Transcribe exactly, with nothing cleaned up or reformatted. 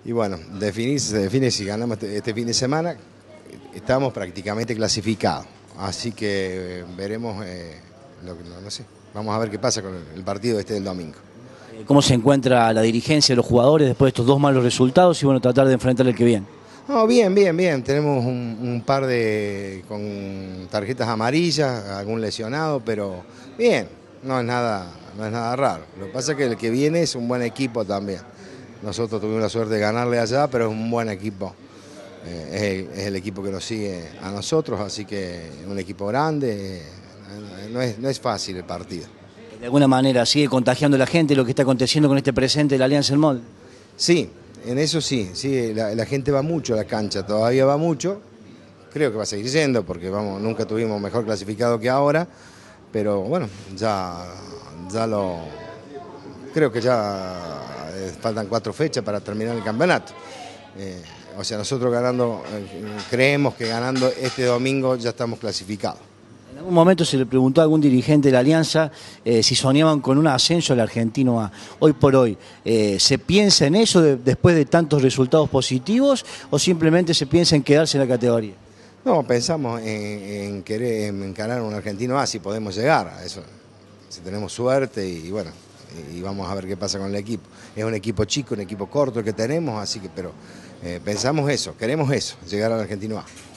Y bueno, definir, se define si ganamos este, este fin de semana, estamos prácticamente clasificados, así que eh, veremos, eh, lo que, no, no sé, vamos a ver qué pasa con el partido este del domingo. ¿Cómo se encuentra la dirigencia de los jugadores después de estos dos malos resultados y bueno, tratar de enfrentar el que viene? No, bien, bien, bien, tenemos un, un par de con tarjetas amarillas, algún lesionado, pero bien, no es nada, no es nada raro. Lo que pasa es que el que viene es un buen equipo también. Nosotros tuvimos la suerte de ganarle allá, pero es un buen equipo. Eh, es, el, es el equipo que nos sigue a nosotros, así que es un equipo grande, eh, no, es, no es fácil el partido. De alguna manera, ¿sigue contagiando a la gente lo que está aconteciendo con este presente de la Alianza del Molde? Sí, en eso sí, sí la, la gente va mucho a la cancha, todavía va mucho. Creo que va a seguir yendo porque vamos, nunca tuvimos mejor clasificado que ahora, pero bueno, ya, ya lo... Creo que ya eh, faltan cuatro fechas para terminar el campeonato. Eh, o sea, nosotros ganando, eh, creemos que ganando este domingo ya estamos clasificados. En algún momento se le preguntó a algún dirigente de la Alianza eh, si soñaban con un ascenso al Argentino A. Hoy por hoy, eh, ¿se piensa en eso de, después de tantos resultados positivos o simplemente se piensa en quedarse en la categoría? No, pensamos en, en querer en encarar un Argentino A si podemos llegar a eso, si tenemos suerte y bueno, y vamos a ver qué pasa con el equipo. Es un equipo chico, un equipo corto el que tenemos, así que, pero eh, pensamos eso, queremos eso, llegar al Argentino A.